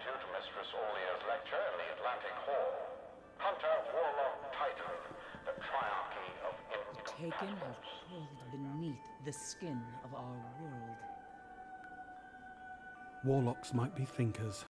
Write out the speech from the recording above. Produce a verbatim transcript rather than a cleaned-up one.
you to Mistress Olia's lecture in the Atlantic Hall. Hunter, Warlock, Titan, the Triarchy of Incompatibles. Taken have crawled beneath the skin of our world. Warlocks might be thinkers,